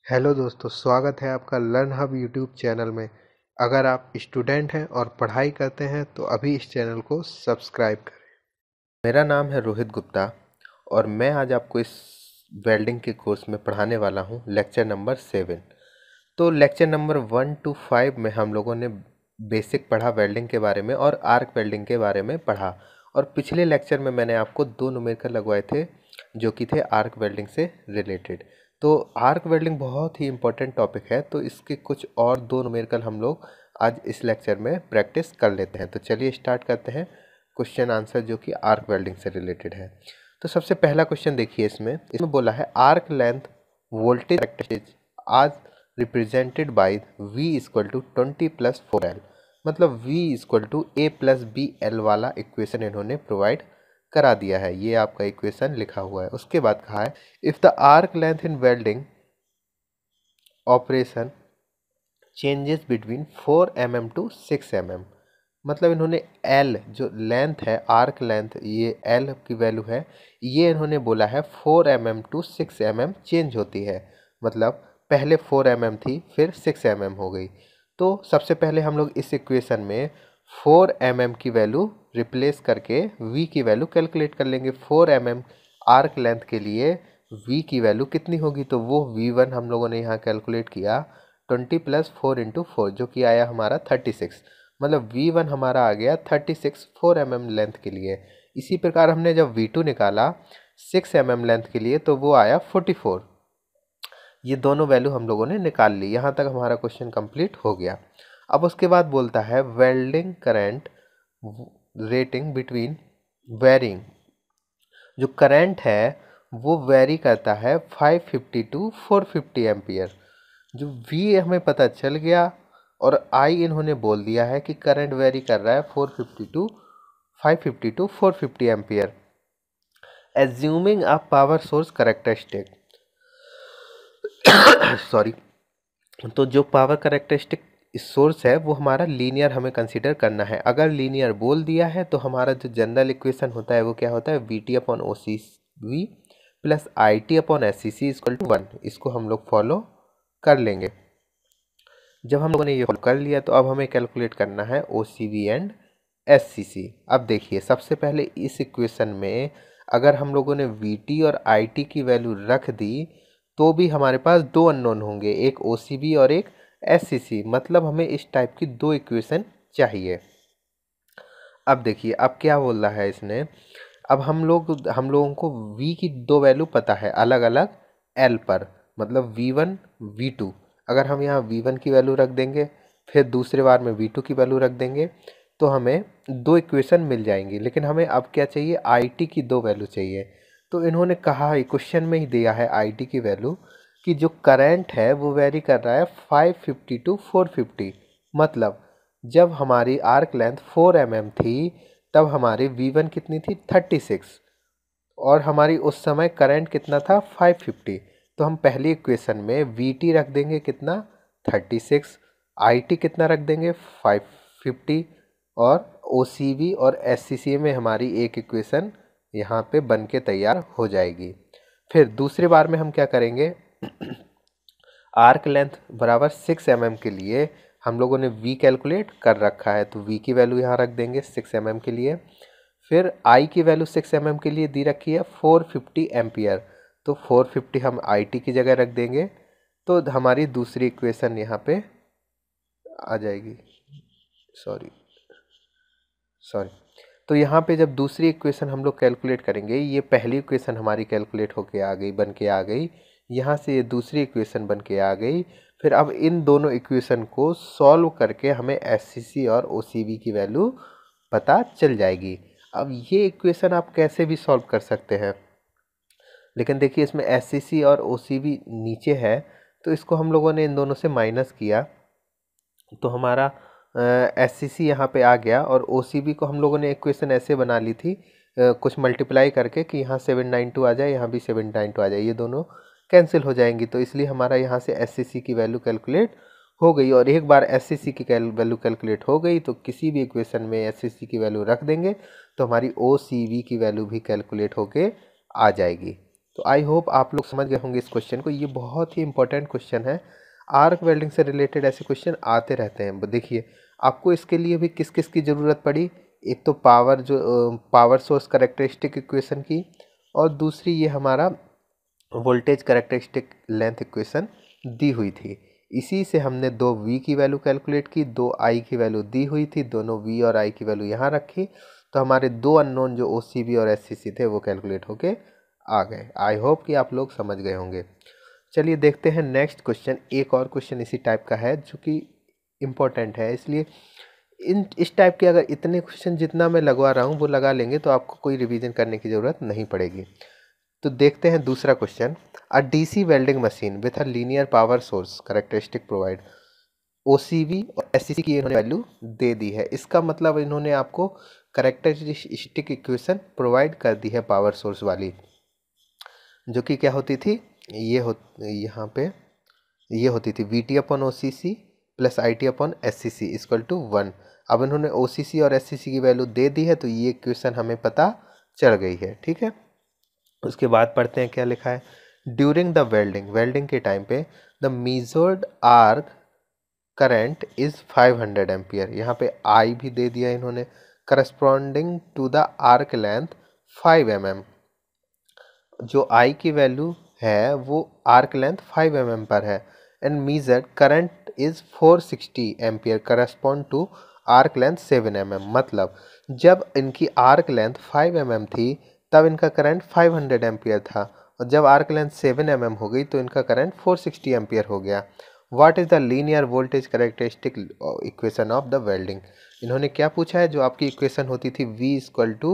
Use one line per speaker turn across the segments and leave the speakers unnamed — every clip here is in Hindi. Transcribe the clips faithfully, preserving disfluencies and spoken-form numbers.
हेलो दोस्तों, स्वागत है आपका लर्न हब यूट्यूब चैनल में। अगर आप स्टूडेंट हैं और पढ़ाई करते हैं तो अभी इस चैनल को सब्सक्राइब करें। मेरा नाम है रोहित गुप्ता और मैं आज आपको इस वेल्डिंग के कोर्स में पढ़ाने वाला हूं, लेक्चर नंबर सेवन। तो lecture number one two five में हम लोगों ने बेसिक पढ़ा वेल्डिंग के बारे में और आर्क वेल्डिंग के बारे में पढ़ा। और पिछले लेक्चर में मैंने आपको दो न्यूमेरिकल लगवाए थे जो कि थे आर्क वेल्डिंग से रिलेटेड। तो आर्क वेल्डिंग बहुत ही इम्पोर्टेंट टॉपिक है, तो इसके कुछ और दो न्यूमेरिकल हम लोग आज इस लेक्चर में प्रैक्टिस कर लेते हैं। तो चलिए स्टार्ट करते हैं क्वेश्चन आंसर जो कि आर्क वेल्डिंग से रिलेटेड है। तो सबसे पहला क्वेश्चन देखिए, इसमें इसमें बोला है आर्क लेंथ वोल्टेज कैरेक्टरिस्टिक आज represented by V equal to twenty plus four L. मतलब V equal to A plus B L वाला इक्वेशन इन्होंने प्रोवाइड करा दिया है। ये आपका इक्वेशन लिखा हुआ है। उसके बाद कहा है if the arc length in welding operation changes between four M M to six M M. मतलब इन्होंने L जो लेंथ है, आर्क लेंथ, ये L की वैल्यू है, ये इन्होंने बोला है four M M to six M M change होती है। मतलब पहले फोर एम एम थी, फिर सिक्स एम एम हो गई। तो सबसे पहले हम लोग इस इक्वेशन में फोर एम एम की वैल्यू रिप्लेस करके V की वैल्यू कैलकुलेट कर लेंगे। Four M M arc length के लिए V की वैल्यू कितनी होगी, तो वो वी वन हम लोगों ने यहाँ कैलकुलेट किया twenty plus four into four, जो कि आया हमारा थर्टी सिक्स। मतलब वी वन हमारा आ गया thirty six four M M length के लिए। इसी प्रकार हमने जब वी टू निकाला सिक्स एम एम लेंथ के लिए तो वो आया फोर्टी फोर। ये दोनों वैल्यू हम लोगों ने निकाल ली। यहाँ तक हमारा क्वेश्चन कंप्लीट हो गया। अब उसके बाद बोलता है welding current rating between varying. जो करंट है वो वेरी करता है five fifty to four fifty ampere. जो V हमें पता चल गया और I इन्होंने बोल दिया है कि करंट वेरी कर रहा है four fifty to five fifty to four fifty ampere. Assuming a power source characteristic sorry तो जो पावर करेक्टरिस्टिक सोर्स है वो हमारा लीनियर हमें कंसीडर करना है। अगर लीनियर बोल दिया है तो हमारा जो जनरल इक्वेशन होता है वो क्या होता है, V T upon O C V plus I T upon S C C equal to one. इसको हम लोग फॉलो कर लेंगे। जब हम लोगों ने ये फॉलो कर लिया तो अब हमें कैलकुलेट करना है O C V and S C C. अब देखिए, सबसे पहले इस इक्वेशन में अगर हम लोगों ने वी टी और आई टी की वैल्यू रख दी तो भी हमारे पास दो अननोन होंगे, एक ओ सी वी और एक एस सी सी। मतलब हमें इस टाइप की दो इक्वेशन चाहिए। अब देखिए, अब क्या बोल रहा है इसने, अब हम लोग हम लोगों को V की दो वैल्यू पता है अलग अलग L पर। मतलब वी वन वी टू, अगर हम यहाँ वी वन की वैल्यू रख देंगे फिर दूसरे बार में वी टू की वैल्यू रख देंगे तो हमें दो इक्वेशन मिल जाएंगी। लेकिन हमें अब क्या चाहिए, आई टी की दो वैल्यू चाहिए। तो इन्होंने कहा, क्वेश्चन में ही दिया है आई टी की वैल्यू कि जो करंट है वो वेरी कर रहा है five fifty to four fifty. मतलब जब हमारी arc length four M M थी तब हमारी वी वन कितनी थी, थर्टी सिक्स, और हमारी उस समय करंट कितना था, फाइव फिफ्टी। तो हम पहली इक्वेशन में वी टी रख देंगे कितना, थर्टी सिक्स, आई टी कितना रख देंगे, फाइव फिफ्टी, और ओ सी वी और एस सी सी में हमारी एक इक्वेशन यहाँ पे बन के तैयार हो जाएगी। फिर दूसरे बार में हम क्या करेंगे, आर्क लेंथ बराबर सिक्स एम एम के लिए हम लोगों ने V कैलकुलेट कर रखा है तो V की वैल्यू यहाँ रख देंगे सिक्स एम एम के लिए। फिर I की वैल्यू सिक्स एम एम के लिए दी रखी है फोर फिफ्टी एम्पियर, तो फोर फिफ्टी हम आई टी की जगह रख देंगे। तो हमारी दूसरी इक्वेशन यहाँ पे आ जाएगी। सॉरी सॉरी तो यहाँ पे जब दूसरी इक्वेशन हम लोग कैलकुलेट करेंगे, ये पहली इक्वेशन हमारी कैलकुलेट होके आ गई, बन के आ गई। यहाँ से ये दूसरी इक्वेशन बन के आ गई। फिर अब इन दोनों इक्वेशन को सॉल्व करके हमें एस सी सी और ओ सी वी की वैल्यू पता चल जाएगी। अब ये इक्वेशन आप कैसे भी सॉल्व कर सकते हैं, लेकिन देखिए इसमें एस सी सी और ओ सी वी नीचे है तो इसको हम लोगों ने इन दोनों से माइनस किया तो हमारा एस सी सी यहाँ पे आ गया। और ओ सी वी को हम लोगों ने इक्वेशन ऐसे बना ली थी, uh, कुछ मल्टीप्लाई करके कि यहाँ सेवन नाइन टू आ जाए, यहाँ भी सेवन नाइन टू आ जाए, ये दोनों कैंसिल हो जाएंगी। तो इसलिए हमारा यहाँ से एस सी सी की वैल्यू कैलकुलेट हो गई। और एक बार एस सी सी की वैल्यू कैलकुलेट हो गई तो किसी भी इक्वेशन में एस सी सी की वैल्यू रख देंगे तो हमारी ओ सी वी की वैल्यू भी कैलकुलेट होके आ जाएगी। तो आई होप आप लोग समझ गए होंगे इस क्वेश्चन को। ये बहुत ही इंपॉर्टेंट क्वेश्चन है, आर्क वेल्डिंग से रिलेटेड ऐसे क्वेश्चन आते रहते हैं। देखिए आपको इसके लिए भी किस किस की ज़रूरत पड़ी, एक तो पावर जो पावर सोर्स कैरेक्टरिस्टिक इक्वेशन की, और दूसरी ये हमारा वोल्टेज कैरेक्टरिस्टिक लेंथ इक्वेशन दी हुई थी। इसी से हमने दो v की वैल्यू कैलकुलेट की, दो i की वैल्यू दी हुई थी, दोनों v और i की वैल्यू यहाँ रखी, तो हमारे दो अननोन जो ओ सी बी और एस सी सी थे वो कैलकुलेट होके आ गए। आई होप कि आप लोग समझ गए होंगे। चलिए देखते हैं नेक्स्ट क्वेश्चन। एक और क्वेश्चन इसी टाइप का है जो कि इम्पोर्टेंट है, इसलिए इन इस टाइप के अगर इतने क्वेश्चन जितना मैं लगवा रहा हूँ वो लगा लेंगे तो आपको कोई रिवीजन करने की ज़रूरत नहीं पड़ेगी। तो देखते हैं दूसरा question. A DC welding machine with a linear power source characteristic provide OCV और एससीसी की इन्होंने वैल्यू दे दी है। इसका मतलब इन्होंने आपको कैरेक्टरिस्टिक इक्वेशन प्रोवाइड कर दी है पावर सोर्स वाली, जो कि क्या होती थी, ये हो यहाँ पे ये होती थी V T upon O C C plus I T upon S C C equal to one. अब इन्होंने ओ सी सी और एस सी सी की वैल्यू दे दी है तो ये इक्वेशन हमें पता चल गई है। ठीक है, उसके बाद पढ़ते हैं क्या लिखा है। ड्यूरिंग द वेल्डिंग, वेल्डिंग के टाइम पे the measured arc current is five hundred ampere. यहाँ पे आई भी दे दिया इन्होंने, corresponding to the arc length five M M. जो आई की वैल्यू है वो arc length five M M पर है। And measured current is four sixty ampere correspond to arc length seven M M. मतलब जब इनकी arc length five M M थी तब इनका करंट फाइव हंड्रेड एम्पियर था, और जब arc length seven M M हो गई तो इनका करंट फोर सिक्सटी एम्पियर हो गया। What is the linear voltage characteristic equation of the welding. इन्होंने क्या पूछा है, जो आपकी इक्वेशन होती थी V equal to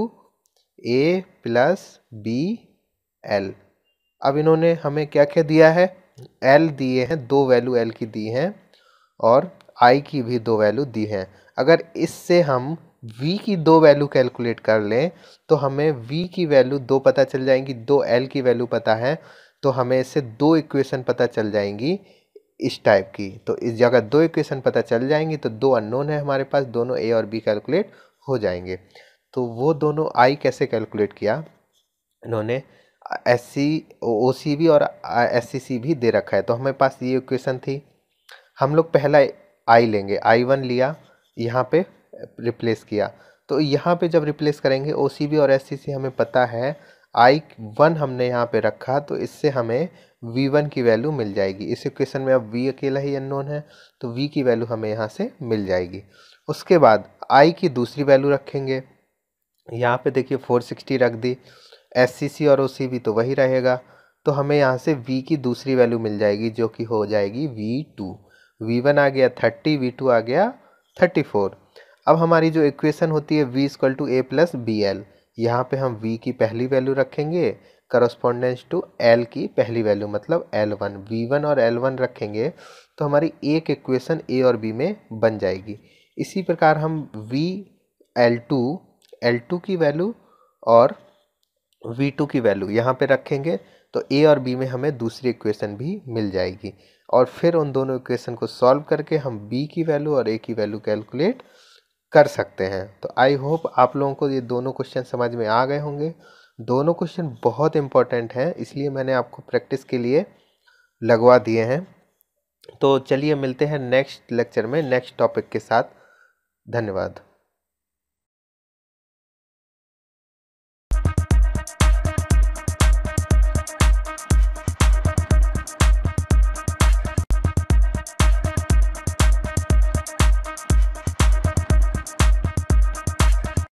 A plus B L. अब इन्होंने हमें क्या क्या दिया है, L दिए हैं, दो वैल्यू L की दी हैं और I की भी दो वैल्यू दी हैं। अगर इससे हम V की दो वैल्यू कैलकुलेट कर लें तो हमें V की वैल्यू दो पता चल जाएंगी, दो L की वैल्यू पता है, तो हमें इससे दो इक्वेशन पता चल जाएंगी इस टाइप की। तो इस जगह दो इक्वेशन पता चल जाएंगी तो दो अननोन है हमारे पास, दोनों A और B कैलकुलेट हो जाएंगे। तो वो दोनों I कैसे कैलकुलेट किया, इन्होंने S C O C B और एस सी सी भी दे रखा है। तो हमारे पास ये इक्वेशन थी, हम लोग पहला आई लेंगे, आई वन लिया, यहाँ पे रिप्लेस किया। तो यहाँ पे जब रिप्लेस करेंगे ओ सी बी और एस सी सी हमें पता है, आई वन हमने यहाँ पे रखा तो इससे हमें वी वन की वैल्यू मिल जाएगी। इस इक्वेशन में अब V अकेला ही अननोन है तो V की वैल्यू हमें यहाँ से मिल जाएगी। उसके बाद I की दूसरी वैल्यू रखेंगे, यहाँ पे देखिए फोर सिक्सटी रख दी, एस सी सी और ओ सी बी तो वही रहेगा, तो हमें यहाँ से V की दूसरी वैल्यू मिल जाएगी जो कि हो जाएगी वी टू। वी वन आ गया थर्टी, वी टू आ गया थर्टी फोर। अब हमारी जो इक्वेशन होती है V equal to A plus B L, यहाँ पे हम V की पहली वैल्यू रखेंगे करस्पॉन्डेंस टू L की पहली वैल्यू मतलब एल वन, वी वन और एल वन रखेंगे तो हमारी एक इक्वेशन A और B में बन जाएगी। इसी प्रकार हम V L two L two की वैल्यू और वी टू की वैल्यू यहाँ पे रखेंगे तो A और B में हमें दूसरी इक्वेशन भी मिल जाएगी, और फिर उन दोनों इक्वेशन को सॉल्व करके हम B की वैल्यू और A की वैल्यू कैलकुलेट कर सकते हैं। तो आई होप आप लोगों को ये दोनों क्वेश्चन समझ में आ गए होंगे। दोनों क्वेश्चन बहुत इंपॉर्टेंट हैं, इसलिए मैंने आपको प्रैक्टिस के लिए लगवा दिए हैं। तो चलिए मिलते हैं नेक्स्ट लेक्चर में नेक्स्ट टॉपिक के साथ। धन्यवाद।